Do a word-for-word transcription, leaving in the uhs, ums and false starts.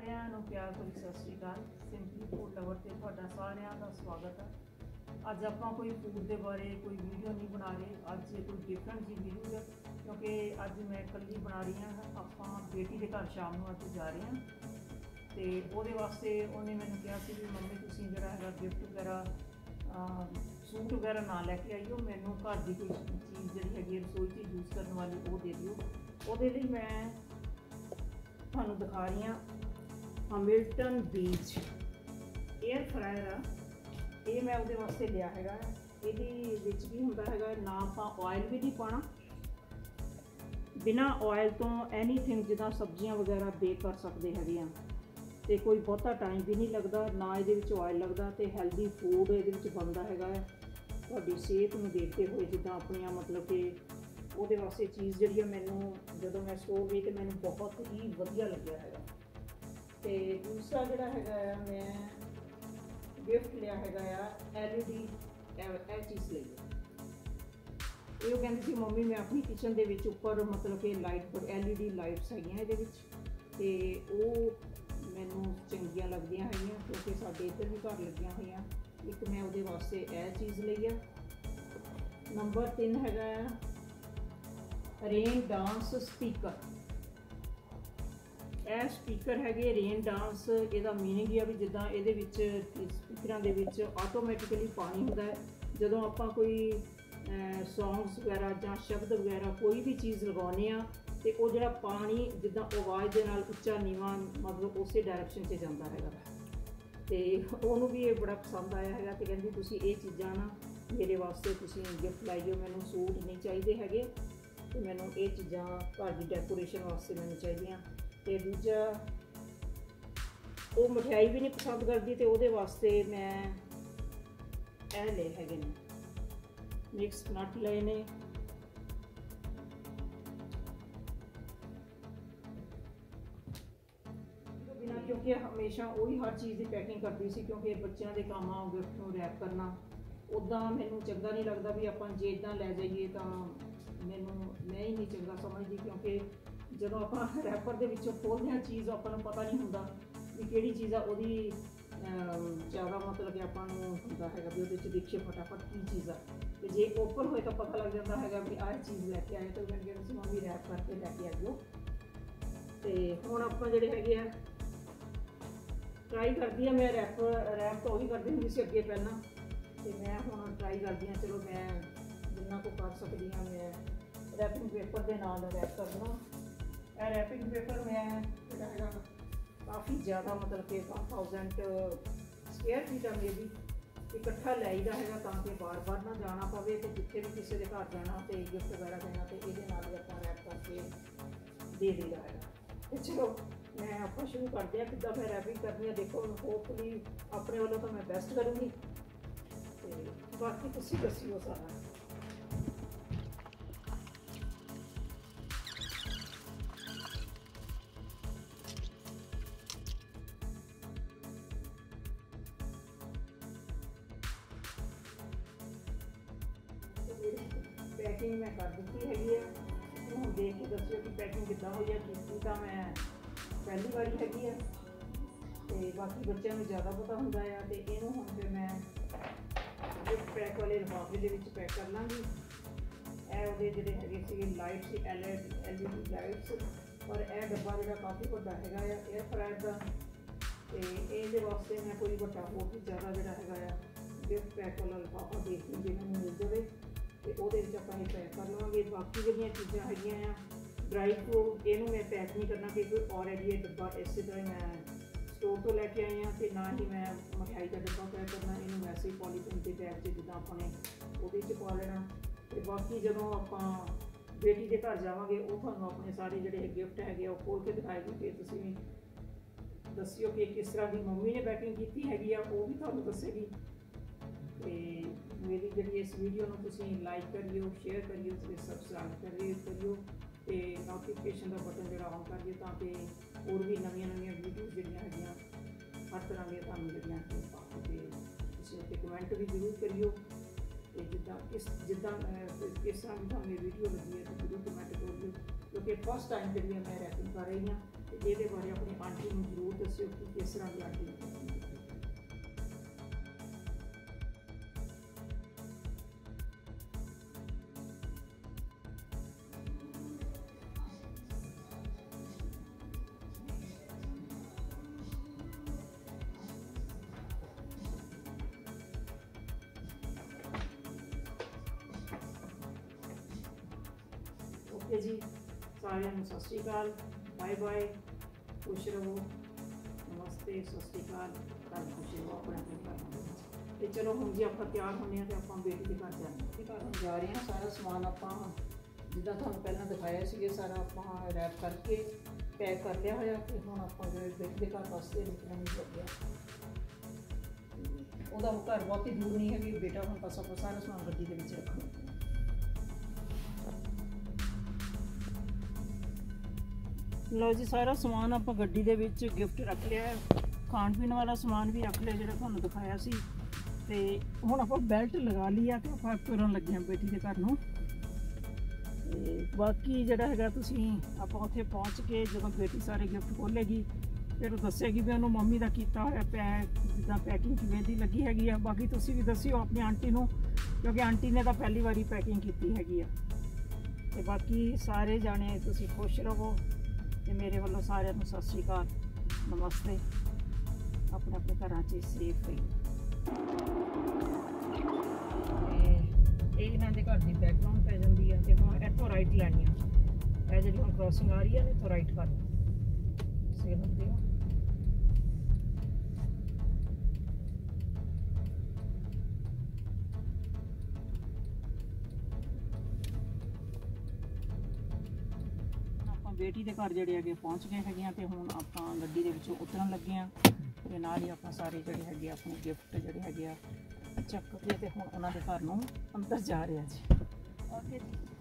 ਸਾਰਿਆਂ ਨੂੰ ਪਿਆਰ ਭਰੀ Sat Sri Akal. Simply food lover ਤੇ ਤੁਹਾਡਾ ਸਾਰਿਆਂ ਦਾ ਸਵਾਗਤ ਹੈ। ਅੱਜ ਆਪਾਂ ਕੋਈ ਫੂਡ ਦੇ ਬਾਰੇ ਕੋਈ ਵੀਡੀਓ ਨਹੀਂ ਬਣਾ ਰਹੇ, ਅੱਜ ਕੋਈ ਡਿਫਰੈਂਟ ਜੀ ਵੀਡੀਓ ਹੈ क्योंकि अज मैं कल्ली बना रही हाँ। ਆਪਾਂ बेटी के घर शाम को अज जा रहे हैं तो वो वास्ते उन्हें मैंने कहा कि भी मम्मी तुसीं जिहड़ा है गिफ्ट वगैरह सूट वगैरह ना लैके आईओ, मैनू घर की कोई चीज़ जी हैगी रसोई च यूज़ करने वाली वो दे दिओ। वो मैं तुहानूं दिखा रही हाँ हैमिल्टन बीच एयर फ्रायर आ। ये मैं वो वास्ते लिया है। ये भी होंदा है ना आपां ऑयल भी नहीं पाना, बिना ऑयल तो एनीथिंग जिदा सब्जियां वगैरह बेक कर सकते हैं तो कोई बहुता टाइम भी नहीं लगता, ना ये ऑयल लगता तो हैल्दी फूड ये बनता है। थोड़ी सेहत में देखते हुए जिदा अपन मतलब कि वो वास्ते चीज़ जी मैनू जो मैं स्टोव गई तो मैंने बहुत ही वधिया लग्या है। तो दूसरा जोड़ा है मैं गिफ्ट लिया है एल ई डी ए चीज़ ली है। ये कहती थी मम्मी मैं अपनी किचन के उपर मतलब कि लाइट पर एल ई डी लाइट्स है ये वो मैनू चंगियां लगदियां है क्योंकि साडे इधर भी घर लगियां हुई। एक मैं वो वास्ते यह चीज़ ली है। नंबर तीन है रेन डांस स्पीकर। यह स्पीकर है रेन डांस, इसका मीनिंग ही है भी जिदा ये स्पीकर के आटोमैटिकली पानी होंदा है जदों आपां कोई सॉन्ग्स वगैरह या शब्द वगैरह कोई भी चीज़ लगाने तो वो जो पानी जिदा आवाज़ के नाल उच्चा नीवा मतलब उस डायरैक्शन से जाता है। तो उन्होंने भी ये बड़ा पसंद आया है। तो कहती तुसी ये चीज़ां ना मेरे वास्ते तुसी गिफ्ट लाइओ, मैनू सूट नहीं चाहिए है तो मैनू ये चीज़ां घर की डेकोरेशन वास्ते मैनू चाहिए। तो दूजा वो मिठाई भी नहीं पसंद करती तो वो वास्ते मैं ए ले है मिक्स नट लए ने। बिना क्योंकि हमेशा वही हर चीज़ की पैकिंग करती सी क्योंकि बच्चों के काम आ गिफ्ट को रैप करना उदा मैनू चंगा नहीं लगता भी आप जे इदा लै जाइए तो मैनू मैं ही नहीं चंगा समझती क्योंकि जो आप रैपर के विचों खोलते हैं चीज़ अपन पता नहीं होंदा भी किहड़ी चीज़ आ ओहदी ज़्यादा मतलब कि अपन होंदा है भी वो देखिए फटाफट की चीज़ आ तो जे ओपन होए तो पता लग जाता है भी आ चीज़ लैके आए। तो मैंने कहा मम्मी रैप करके लैके आइओ। तो हुण आपां जिहड़े हैगे आ ट्राई करदी मैं रैप रैप तो वही करदी हुंदी सी अगे पहलां तो मैं हुण ट्राई करदी हाँ चलो मैं जिन्ना को कर सकदी हाँ मैं रैपिंग पेपर के नाल रैप करना। यह रैपिंग पेपर मैं जिहड़ा हैगा काफ़ी ज़्यादा मतलब कि वन थाउजेंड स्क्वेयर फीट मे भी इकट्ठा लाइदा है ताकि बार बार ना जाना पवे तो जिथे भी किसी के घर जाना तो गिफ्ट वगैरह देना तो ये अपना रैप करके दे देगा है। तो चलो मैं आप शुरू करते हैं कि मैं रैपिंग करनी है। देखो होपफुली अपने वालों तो मैं बेस्ट करूँगी तो बाकी तुम दसियो सारा। पैकिंग मैं कर दी हैगी है, हम देख के दसियो कि पैकिंग कितना हुई है। की तो मैं पहली बारी हैगी है तो बाकी बच्चों को ज़्यादा पता होंदा है। तो इनू हम फिर मैं गिफ्ट पैक वाले लिफाफे के पैक कर लाँगी। यह वो जोड़े है lights L L E D lights और यह डब्बा जो काफ़ी बड़ा है एयर फ्रायर का। तो ये वास्ते मैं कोई बड़ा हो भी ज़्यादा जोड़ा है गिफ्ट पैक वाला लिफाफा देख ली मैंने मिल जाए तो वो अपना पैक कर लवेंगे। बाकी जो चीज़ा है ड्राई फ्रूट इनू मैं पैक नहीं करना क्योंकि ऑलरेडी ये डब्बा इस तरह मैं स्टोर तो लैके आई हाँ तो ना ही मैं मिठाई का डब्बा पैक करना, इनू वैसे ही पॉलीथीन के पैक से जिदा अपने वो पा लेना। तो बाकी जो आप बेटी के घर जावांगे वो थानू अपने सारे जोड़े गिफ्ट है वो खोल के दिखाएगी कि तुसीं दसियो कि किस तरह की मम्मी ने पैकिंग की हैगी आ वो भी थानू दसेगी। तो मेरी जी इस वीडियो में तुसीं लाइक करियो, शेयर करियो, सबसक्राइब करियो करियो तो नोटिफिकेशन का बटन जो ऑन करिए ताकि होर भी नवीं नवीं वीडियोज़ जिहड़ियां हैगियां हर तरह की तुहानूं जिहड़ियां तुसीं उत्ते कमेंट भी जरूर करियो। तो जिदा किस जिदा किस तरह की तुहानूं वीडियो लगी है तो जरूर कमेंट करियो क्योंकि फर्स्ट टाइम जी मैं रैपिंग कर रही हाँ ਤੇ ਇਹਦੇ ਬਾਰੇ ਆਪਣੀ ਆਂਟੀ ਨੂੰ ਜ਼ਰੂਰ ਦੱਸਿਓ ਕਿ ਕਿਸ ਤਰ੍ਹਾਂ ਦੀ ਆਂਟੀ ਨੂੰ ਪਸੰਦ ਹੈ। ओके जी, सारिਆਂ ਨੂੰ सत श्री अकाल, बाय बाय, खुश रहो, नमस्ते, सत श्री अकाल, कल खुश रहो अपने अपने घर। तो चलो हम जी आप तैयार होने तो आप बेटी के घर जाने के घर हम जा रहे हैं। सारा समान आप जिदा थानू पहला दिखाया सी सारा आप रैप करके पैक कर लिया होया कि हम आप बेटी के घर वास्ते निकलना नहीं लग्या। वह घर बहुत ही दूर नहीं है कि बेटा हम बस आप सारा समान गड्डी के विच रखना। लो जी, सारा समान आप गड्डी दे विच गिफ्ट रख लिया है। खाण पीण वाला समान भी रख लिया जो तुहानू दिखाया सी। ते हुण आप बैल्ट लगा ली है तो आप तुरन लगे हैं बेटी के घर नूं। ते बाकी जिहड़ा हैगा तुसीं आप उत्थे पहुँच के जदों बेटी सारे गिफ्ट खोलेगी फिर दसेगी भी उन्होंने मम्मी का किया होया पैक जिद्दां पैकिंग किवें दी लगी हैगी आ। बाकी तुसीं भी दसिओ अपनी आंटी नूं क्योंकि आंटी ने तो पहली बारी पैकिंग की हैगी आ। ते बाकी सारे जाने तुसीं खुश रहो। ते मेरे वालों सारिਆਂ ਨੂੰ सत श्री अकाल, नमस्ते, अपने अपने घर च सेफ रहिए। इन्हों के घर की बैकग्राउंड पै जाती है तो हम इतों राइट लैनी है। जी हम क्रॉसिंग आ रही है इतों राइट कर सिग्नल दिओ। बेटी के घर जोड़े है पहुँच गए हैं तो हूँ आप गड्डी के विचों उतरन लगे हैं। तो नाल ही आप सारे जोड़े है अपने गिफ्ट जोड़े है चक के तो हूँ उन्होंने घर नूं अंदर जा रहे हैं जी। ओके जी।